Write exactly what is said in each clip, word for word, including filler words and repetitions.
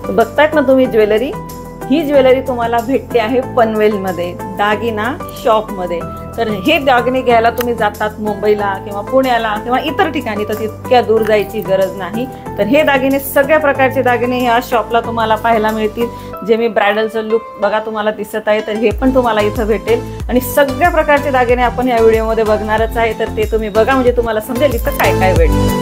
बघतायत ना तुम्ही ज्वेलरी, ही ज्वेलरी तुम्हाला भेटते आहे पनवेलमध्ये, दागिना शॉपमध्ये। तर हे दागिने घ्यायला तुम्ही जातात मुंबईला किंवा पुण्याला किंवा इतर ठिकाणी, तर तितक्या दूर जायची गरज नाही। तर हे दागिने, सगळ्या प्रकारचे दागिने ह्या शॉपला तुम्हाला पाहायला मिळतील। जे मी ब्रायडलचं लुक बघा तुम्हाला दिसत आहे, तर हे पण तुम्हाला इथं भेटेल आणि सगळ्या प्रकारचे दागिने आपण या व्हिडिओमध्ये बघणारच आहे। तर ते तुम्ही बघा, म्हणजे तुम्हाला समजेल इथं काय काय भेटेल।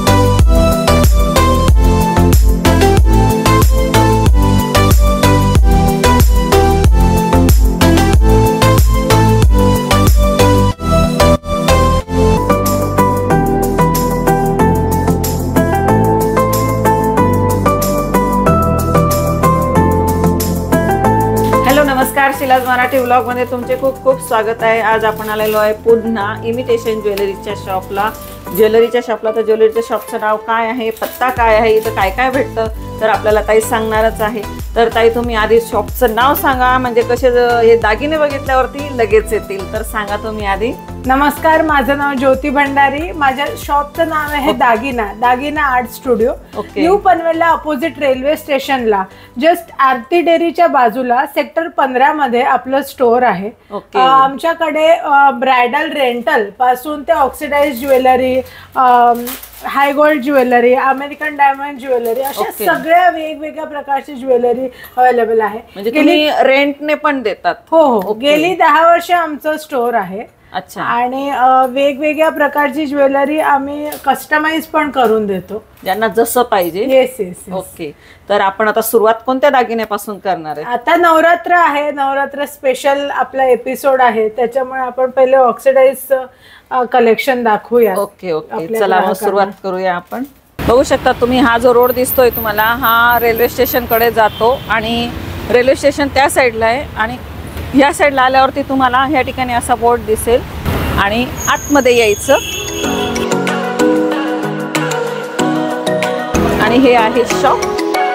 नमस्कार, शिलाज मराठी व्लॉग मध्ये तुमचे खूप खूप स्वागत आहे। आज आपण आलेलो आहे पुन्हा इमिटेशन ज्वेलरीच्या शॉपला। ज्वेलरीच्या शॉपला तर ज्वेलरीच्या शॉपचं नाव काय आहे, पत्ता काय आहे, इथं काय काय भेटतं तर आपल्याला ताई सांगणारच आहे। तर ताई तुम्ही आधी शॉपचं नाव सांगा, म्हणजे कसे हे दागिने बघितल्यावरती लगेच येतील। तर सांगा तुम्ही आधी। नमस्कार, माझं नाव ज्योती भंडारी। माझ्या शॉपचं नाव आहे Dagina Dagina art studio. New पनवेलला अपोजिट रेल्वे स्टेशनला जस्ट आरती डेअरीच्या बाजूला सेक्टर पंधरा मध्ये आपलं स्टोर आहे। आमच्याकडे ब्रायडल रेंटल पासून ते oxidise jewellery, high gold jewellery, American diamond jewellery, अशा सगळ्या वेगवेगळ्या प्रकारची ज्वेलरी अवेलेबल आहे। म्हणजे तुम्ही रेंटने पण देतात? हो हो, गेली दहा वर्ष आमचं स्टोर आहे। अच्छा। आणि वेगवेगळ्या प्रकारची ज्वेलरी आम्ही कस्टमाइज पण करून देतो, ज्यांना जसं पाहिजे। Yes yes. ओके, तर आपण आता सुरुवात कोणत्या दागिन्यापासून करणार आहे? आता नवरात्र आहे, नवरात्र स्पेशल आपला एपिसोड आहे, त्याच्यामुळे आपण पहिले ऑक्सिडाइज कलेक्शन दाखवूया। ओके ओके, चला मग सुरुवात करूया आपण। बघू शकता तुम्ही, हा जो रोड दिसतोय तुम्हाला, हा रेल्वे स्टेशन कडे जातो आणि रेल्वे स्टेशन त्या साईडला आहे आणि या साईडला आल्यावरती तुम्हाला ह्या ठिकाणी असा बोर्ड दिसेल आणि आतमध्ये यायचं आणि हे आहे शॉप।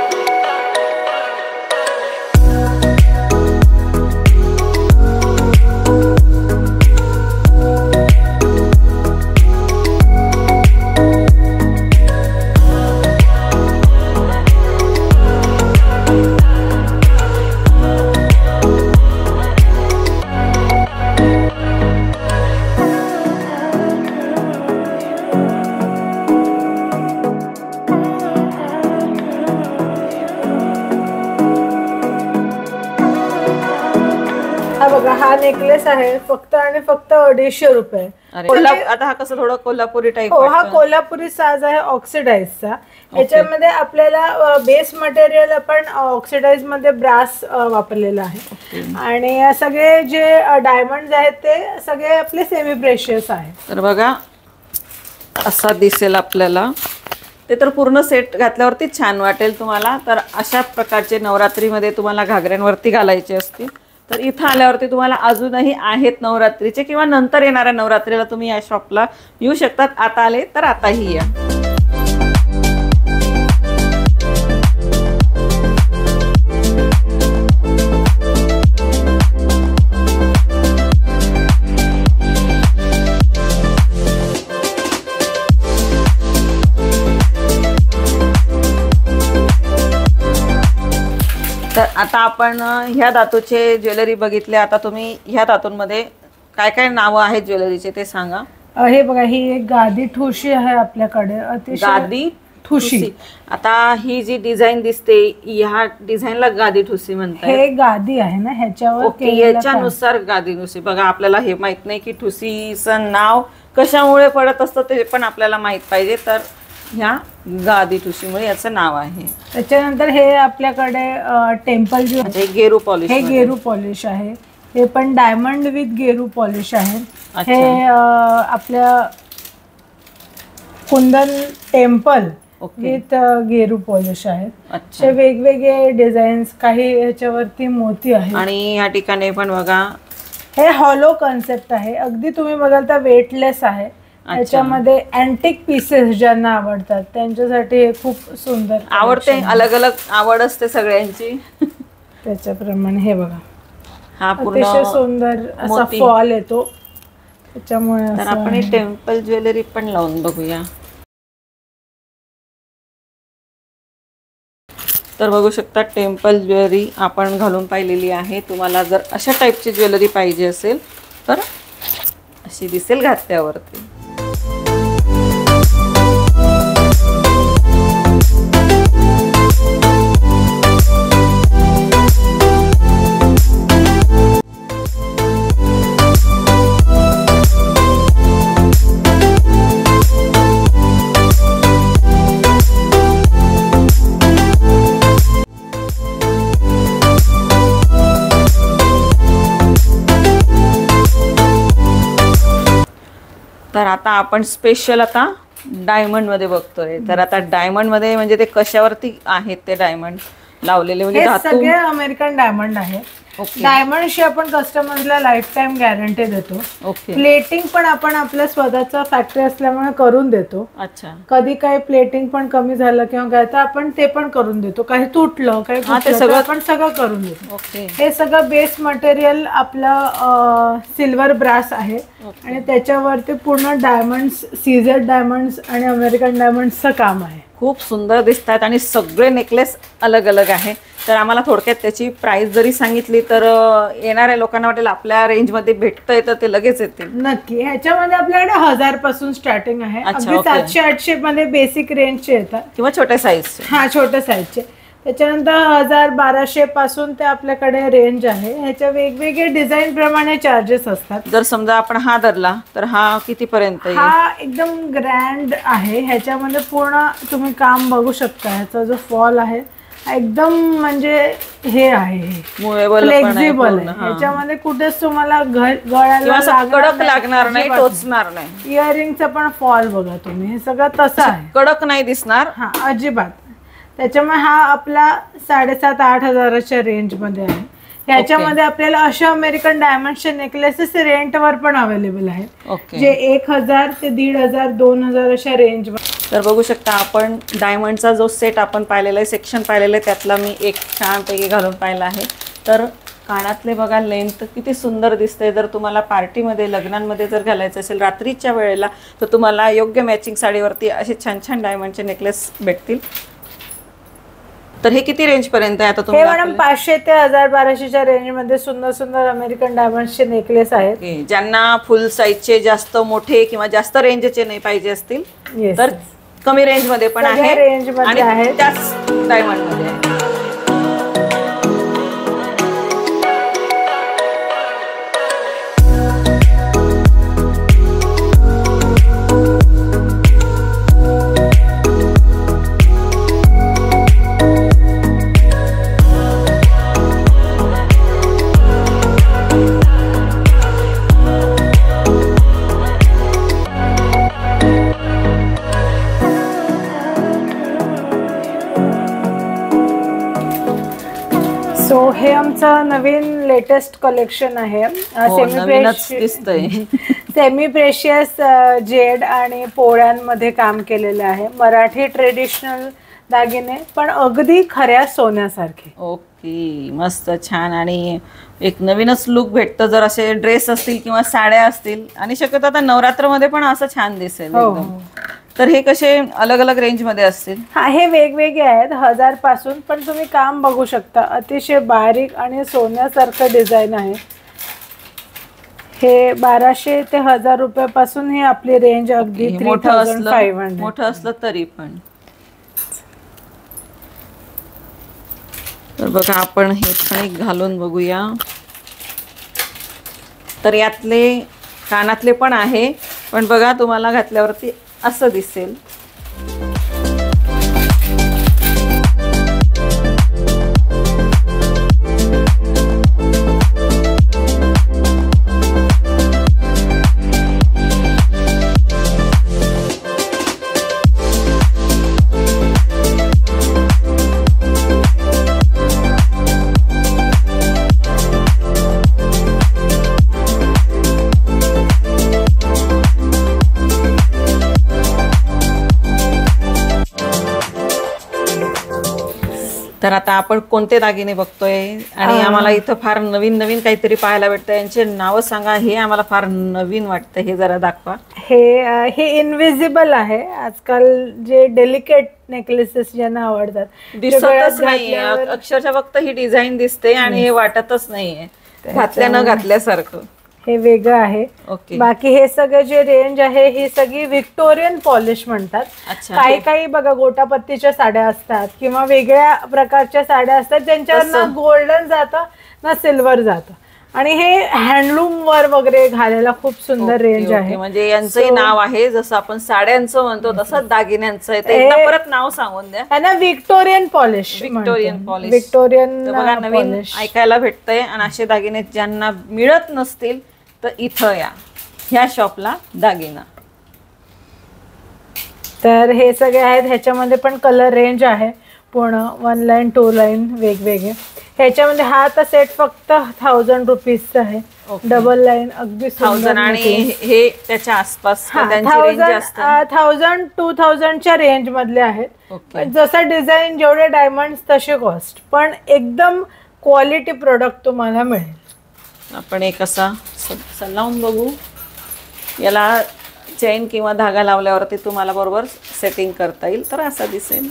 बघा, हा नेकलेस आहे फक्त आणि फक्त अडीचशे रुपये। आता हा कसं थोडं कोल्हापुरी टाइप? हो, हा कोल्हापुरी साज आहे ऑक्सिडाइजचा। याच्यामध्ये आपल्याला बेस मटेरियल आपण ऑक्सिडाइज मध्ये ब्रास वापरलेला आहे आणि सगळे जे डायमंड आहेत ते सगळे आपले सेमी प्रेशियस आहे। तर बघा असा दिसेल आपल्याला, ते तर पूर्ण सेट घातल्यावरती छान वाटेल तुम्हाला। तर अशा प्रकारचे नवरात्रीमध्ये तुम्हाला घागऱ्यांवरती घालायचे असतील तर इथं आल्यावरती तुम्हाला अजूनही आहेत नवरात्रीचे, किंवा नंतर येणाऱ्या नवरात्रीला तुम्ही या शॉपला येऊ शकतात। आता आले तर आताही या। तर आता आपण ह्या धातूचे ज्वेलरी बघितले, आता तुम्ही ह्या धातूंमध्ये काय काय नावं आहेत ज्वेलरीचे ते सांगा। हे बघा, ही एक गादी ठुशी आहे आपल्याकडे, अतिशय गादी ठुशी। आता ही जी डिझाइन दिसते ह्या डिझाइनला गादी ठुशी म्हणतात। हे गादी आहे ना, ह्याच्यावर याच्यानुसार गादी ठुशी। बघा, आपल्याला हे माहित नाही की ठुशीचं नाव कशामुळे पडत असतं ते पण आपल्याला माहित पाहिजे। तर ह्या गादी ठुशीमुळे याचं नाव आहे। त्याच्यानंतर हे आपल्याकडे टेम्पल जो आहे, गेरू पॉलिश, हे गेरू पॉलिश आहे। हे पण डायमंड विथ गेरू पॉलिश आहे। हे आपल्या कुंदन टेम्पल विथ गेरू पॉलिश आहे। असे वेगवेगळे डिझाईन्स, काही याच्यावरती मोती आहे आणि या ठिकाणी पण बघा हे हॉलो कन्सेप्ट आहे। अगदी तुम्ही बघाल तर वेटलेस आहे। याच्यामध्ये अँटिक पीसेस ज्यांना आवडतात त्यांच्यासाठी हे खूप सुंदर आवडते। अलग अलग आवड असते सगळ्यांची, त्याच्याप्रमाणे हे बघा, हा पूर्ण सुंदर असा फॉल येतो त्याच्यामुळे। तर आपण टेम्पल ज्वेलरी पण लावून बघूया। तर बघू शकता टेम्पल ज्वेलरी आपण घालून पाहिलेली आहे. तुम्हाला जर अशा टाईपची ज्वेलरी पाहिजे असेल तर अशी दिसेल घातल्यावरती. तर आता आपण स्पेशल आता डायमंड मध्ये बघतोय. तर आता डायमंड मध्ये म्हणजे ते कशावरती आहेत ते डायमंड लावलेले, म्हणजे धातू? सगळे अमेरिकन डायमंड आहे. डायमंडशी आपण कस्टमरला लाईफ टाइम गॅरंटी देतो. ओके. प्लेटिंग पण आपण आपल्या स्वतःचा फॅक्टरी असल्यामुळे करून देतो. अच्छा. कधी काही प्लेटिंग पण कमी झालं किंवा काय तर आपण ते पण करून देतो. काही तुटलं काही सगळं आपण सगळं करून देतो. ओके. हे सगळं बेस मटेरियल आपलं सिल्वर ब्रास आहे आणि त्याच्यावरती पूर्ण डायमंड्स, सीझेड डायमंड्स आणि अमेरिकन डायमंड्सचं काम आहे. खूप सुंदर दिसतात आणि सगळे नेकलेस अलग अलग आहे. तर आम्हाला थोडक्यात त्याची प्राइस जरी सांगितली तर येणाऱ्या लोकांना वाटेल आपल्या रेंजमध्ये भेटतंय तर ते लगेच येतील. नक्की. ह्याच्यामध्ये आपल्याकडे हजार पासून स्टार्टिंग आहे. अगदी सातशे आठशे मध्ये बेसिक रेंजचे येतात किंवा छोट्या साईजचे. हा, छोट्या साईजचे. त्याच्यानंतर हजार बाराशे पासून ते आपल्याकडे रेंज आहे. ह्याच्या वेगवेगळे डिझाईन प्रमाणे चार्जेस असतात. जर समजा आपण हा धरला तर हा किती पर्यंत? हा एकदम ग्रँड आहे. ह्याच्यामध्ये पूर्ण तुम्ही काम बघू शकता. ह्याचा जो फॉल आहे एकदम म्हणजे हे आहे, फ्लेक्झिबल आहे. ह्याच्यामध्ये कुठेच तुम्हाला गळ्याला कडक लागणार नाही, टोचणार नाही. इयरिंगचा पण फॉल बघा तुम्ही, हे सगळं तसं आहे, कडक नाही दिसणार. हा, अजिबात. त्याच्यामुळे हा आपला साडेसात आठ हजाराच्या रेंज मध्ये आहे. ह्याच्यामध्ये आपल्याला अशा अमेरिकन डायमंडचे नेकलेसेस रेंटवर पण अवेलेबल आहेत, जे एक हजार ते दीड हजार दोन हजार अशा रेंज. तर बघू शकता आपण डायमंडचा जो सेट आपण पाहिलेला आहे, सेक्शन पाहिलेलं आहे, त्यातला मी एक छानपैकी घालून पाहिला आहे. तर कानातले बघा लेंथ किती सुंदर दिसते. जर तुम्हाला पार्टीमध्ये, लग्नांमध्ये जर घालायचं असेल रात्रीच्या वेळेला तर तुम्हाला योग्य मॅचिंग साडीवरती असे छान छान डायमंडचे नेकलेस भेटतील. तर हे किती रेंज पर्यंत आहे आता तुम्ही? मॅडम पाचशे ते हजार बाराशेच्या रेंज मध्ये सुंदर सुंदर अमेरिकन डायमंडचे नेकलेस आहेत. ज्यांना फुल साईजचे, जास्त मोठे किंवा जास्त रेंजचे नाही पाहिजे असतील तर कमी रेंज मध्ये पण आहे आणि त्याच डायमंड मध्ये आहे. सो हे आमचं नवीन लेटेस्ट कलेक्शन आहे. सेमी प्रेशियस जेड आणि पोळ्यांमध्ये काम केलेलं आहे. मराठी ट्रेडिशनल दागिने पण अगदी खऱ्या सोन्यासारखे. ओके, मस्त छान. आणि एक नवीनच लुक भेटतं जर असे ड्रेस असतील किंवा साड्या असतील. आणि शक्यतो आता नवरात्रमध्ये पण असं छान दिसेल एकदम. तर हे कसे अलग अलग रेंज मध्ये असतील? हा, हे वेगवेगळे आहेत हजार पासून. पण तुम्ही काम बघू शकता, अतिशय बारीक आणि सोन्यासारखं डिझाईन आहे. हे बाराशे ते हजार रुपयापासून ही आपली रेंज अगदी मोठं असलं मोठं असलं तरी पण. तर बघा आपण हे पण एक घालून बघूया. तर यातले कानातले पण आहे, पण बघा तुम्हाला घातल्यावरती असं दिसेल. तर आता आपण कोणते दागिने बघतोय आणि आम्हाला इथं फार नवीन नवीन काहीतरी पाहायला भेटतं. यांचे नाव सांगा, हे आम्हाला फार नवीन वाटतं, हे जरा दाखवा. हे हे इनविजिबल आहे. आजकाल जे डेलिकेट नेकलेसेस ज्यांना आवडतात दिसतच नाही, अक्षरशः फक्त ही डिझाईन दिसते आणि हे वाटतच नाहीये घातल्या न घातल्यासारखं. हे वेगळं आहे. बाकी हे सगळे जे रेंज आहे ही सगळी व्हिक्टोरियन पॉलिश म्हणतात. काही काही बघा गोटापत्तीच्या साड्या असतात किंवा वेगळ्या प्रकारच्या साड्या असतात ज्यांच्यावर ना गोल्डन जातं ना सिल्वर जातं आणि हे हँडलूम वर वगैरे घालायला खूप सुंदर रेंज आहे. म्हणजे यांचंही नाव आहे, जसं आपण साड्यांचं म्हणतो तसंच दागिन्यांचं आहे. ते परत नाव सांगून द्या. त्यांना Victorian polish Victorian polish Victorian बघा नवीन ऐकायला भेटतंय. आणि असे दागिने ज्यांना मिळत नसतील तर इथं या ह्या शॉपला दागिना. तर हे सगळे आहेत. ह्याच्यामध्ये पण कलर रेंज आहे पूर्ण वन लाईन टू लाईन वेगवेगळे. ह्याच्यामध्ये हा आता सेट फक्त थाउजंड रुपीजचा आहे. डबल लाईन अगदी थाउजंड आणि हे त्याच्या आसपास थाउजंड टू थाउजंडच्या रेंज मधले आहेत. जसं डिझाईन जेवढे डायमंड्स तसे कॉस्ट, पण एकदम क्वालिटी प्रोडक्ट तुम्हाला मिळेल. आपण एक असा लावून बघू. याला चेन किंवा धागा लावल्यावरती तुम्हाला बरोबर सेटिंग करता येईल. तर असा दिसेल.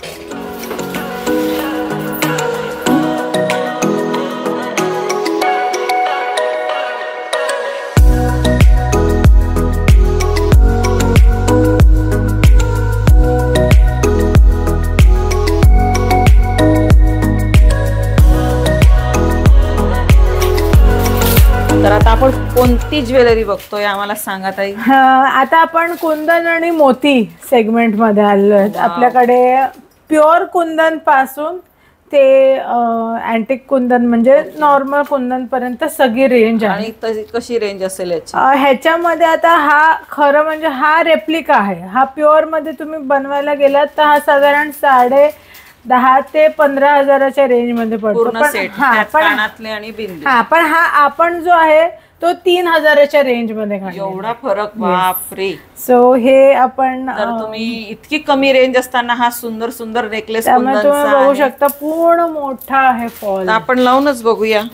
तर आता आपण कोणती ज्वेलरी बघतोय आम्हाला सांगा ताई. आता आपण कुंदन आणि मोती सेगमेंट मध्ये आलो आहेत. आपल्याकडे प्युअर कुंदन पासून ते अँटिक कुंदन म्हणजे नॉर्मल कुंदन पर्यंत सगळी रेंज आहे. आणि कशी रेंज असेल याची? ह्याच्यामध्ये आता हा खरं म्हणजे हा रेप्लिका आहे. हा प्युअर मध्ये तुम्ही बनवायला गेलात तर हा साधारण साडे दहा ते पंधरा हजाराच्या रेंज मध्ये पडतो. हा पण हा आपण जो आहे तो तीन हजाराच्या रेंज मध्ये. एवढा फरक, बापरे. सो हे आपण तुम्ही इतकी कमी रेंज असताना हा सुंदर सुंदर नेकलेस तुम्ही बघू शकता. पूर्ण मोठा आहे फॉल. आपण लावूनच बघूया.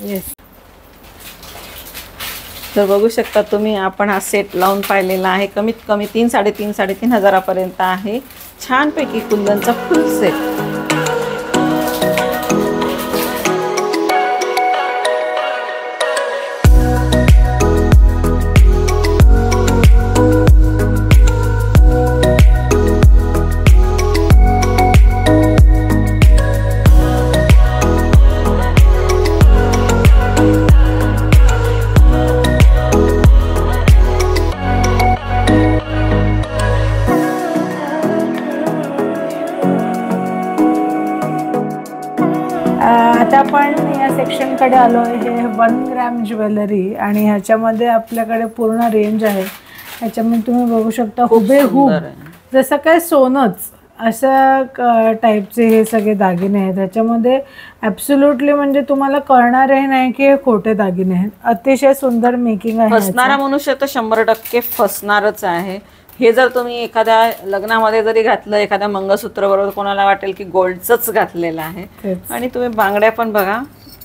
तर बघू शकता तुम्ही, आपण हा सेट लावून पाहिलेला आहे. कमीत कमी तीन साडेतीन साडेतीन हजारापर्यंत आहे. छानपैकी कुंदनचा फुल सेट. आता आपण या सेक्शन कडे आलो आहे. हे वन ग्रॅम ज्वेलरी आणि ह्याच्यामध्ये आपल्याकडे पूर्ण रेंज आहे. ह्याच्यामध्ये तुम्ही बघू शकता हुबेहूब जसं काय सोनच अशा टाईपचे हे सगळे दागिने आहेत. ह्याच्यामध्ये ॲब्सोल्युटली म्हणजे तुम्हाला कळणारही नाही की हे खोटे दागिने आहेत. अतिशय सुंदर मेकिंग आहे. फसणारा मनुष्य तर शंभर टक्के फसणारच आहे. हे जर तुम्ही एखाद्या लग्नामध्ये जरी घातलं, एखाद्या मंगळसूत्र बरोबर, कोणाला वाटेल की गोल्डचंच घातलेलं आहे. आणि तुम्ही बांगड्या पण बघा,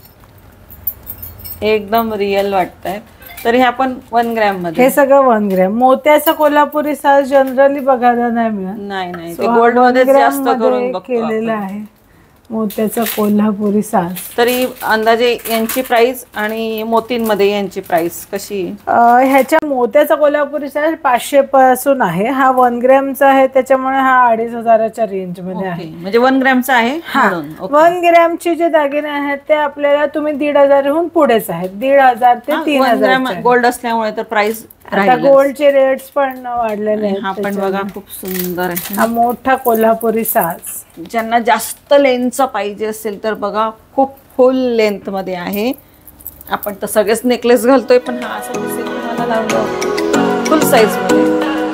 एकदम रिअल वाटतंय. तर हे आपण वन ग्रॅम मध्ये, हे सगळं वन ग्रॅम. मोत्याचा कोल्हापुरी साज जनरली बघायला नाही मिळत. नाही नाही, ते गोल्ड मध्ये जास्त करून केलेलं आहे मोत्याचा कोल्हापुरी साज. तरी अंदाजे यांची प्राइस आणि मोतींमध्ये यांची प्राइस कशी? ह्याच्या मोत्याचा कोल्हापुरी साज पाचशे पासून आहे. हा वन ग्रॅमचा आहे त्याच्यामुळे हा अडीच हजाराच्या रेंज मध्ये आहे. म्हणजे वन ग्रॅमचा आहे. वन ग्रॅमचे जे दागिने आहेत ते आपल्याला तुम्ही दीड हजारहून पुढेच आहेत. दीड हजार ते तीन हजार गोल्ड असल्यामुळे तर प्राइस. आता गोल्डचे रेट्स पण वाढलेले आहेत. हा पण बघा खूप सुंदर आहे. हा मोठा कोल्हापुरी साज. ज्यांना जास्त लेंथचा पाहिजे असेल तर बघा खूप फुल लेंथ मध्ये आहे. आपण तर सगळेच नेकलेस घालतोय पण हा असं दिसेल तुम्हाला लावलं फुल साईज मध्ये.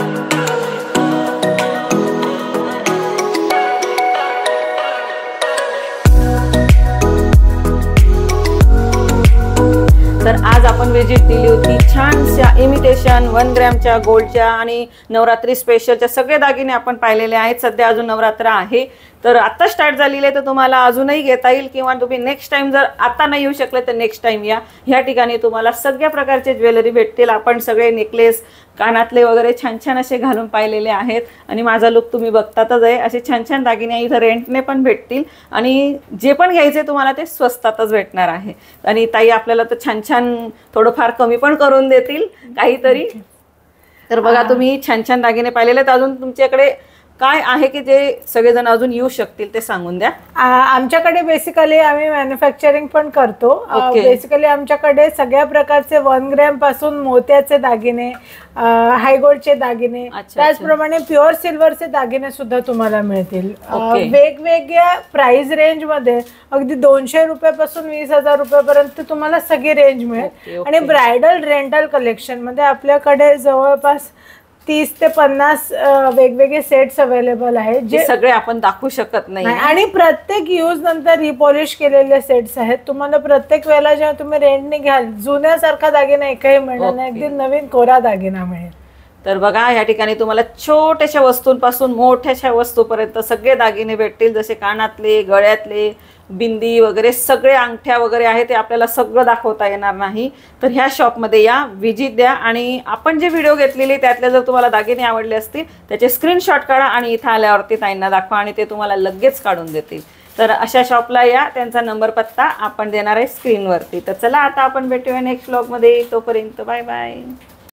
तर आज आपण व्हिजिट दिली होती छानशा इमिटेशन वन ग्रॅमच्या गोल्डच्या आणि नवरात्री स्पेशलच्या सगळे दागिने आपण पाहिलेले आहेत. सध्या अजून नवरात्र आहे तर आत्ता स्टार्ट झालेली आहे तर तुम्हाला अजूनही घेता येईल, किंवा तुम्ही नेक्स्ट टाइम जर आता नाही येऊ शकले तर नेक्स्ट टाइम या. ह्या ठिकाणी तुम्हाला सगळ्या प्रकारचे ज्वेलरी भेटतील. आपण सगळे नेकलेस, कानातले वगैरे छान छान असे घालून पाहिलेले आहेत आणि माझा लुक तुम्ही बघतातच आहे. असे छान छान दागिने इथं रेंटने पण भेटतील आणि जे पण घ्यायचे तुम्हाला ते स्वस्तातच भेटणार आहे. आणि ताई आपल्याला तर छान छान थोडंफार कमी पण करून देतील काहीतरी. तर बघा तुम्ही छान छान दागिने पाहिलेले आहेत. अजून तुमच्याकडे काय आहे की जे सगळेजण अजून येऊ शकतील ते सांगून द्या. आमच्याकडे बेसिकली आम्ही मॅन्युफॅक्चरिंग पण करतो. Okay. बेसिकली आमच्याकडे सगळ्या प्रकारचे वन ग्रॅम पासून मोत्याचे दागिने, हायगोल्डचे दागिने, त्याचप्रमाणे प्युअर सिल्वरचे दागिने सुद्धा तुम्हाला मिळतील. Okay. वेगवेगळ्या प्राइस रेंज मध्ये अगदी दोनशे रुपयापासून वीस हजार रुपयापर्यंत तुम्हाला सगळी रेंज मिळेल. Okay, okay. आणि ब्रायडल रेंटल कलेक्शन मध्ये आपल्याकडे जवळपास तीस ते पन्नास वेगवेगळे सेट्स अवेलेबल आहेत जे सगळे आपण दाखवू शकत नाही. आणि प्रत्येक यूज नंतर रिपॉलिश केलेले सेट्स आहेत. तुम्हाला प्रत्येक वेळेला जेव्हा तुम्ही रेंटने घ्याल जुन्यासारखा दागिना एकही मिळणार नाही, अगदी नवीन कोरा दागिना मिळेल. तर बघा या ठिकाणी तुम्हाला छोट्याशा वस्तूंपासून मोठ्याशा वस्तूपर्यंत सगळे दागिने भेटतील. जसे कानातले, गळ्यातले, बिंदी वगैरे सगळे, अंगठ्या वगैरे आहे ते आपल्याला सगळं दाखवता येणार नाही. तर ह्या शॉपमध्ये या, व्हिजिट द्या आणि आपण जे व्हिडिओ घेतलेले त्यातले जर तुम्हाला दागिने आवडले असतील त्याचे स्क्रीनशॉट काढा आणि इथं आल्यावरती ताईंना दाखवा आणि ते तुम्हाला लगेच काढून देतील. तर अशा शॉपला या, त्यांचा नंबर पत्ता आपण देणार आहे स्क्रीनवरती. तर चला आता आपण भेटूया नेक्स्ट व्लॉगमध्ये. तोपर्यंत बाय बाय.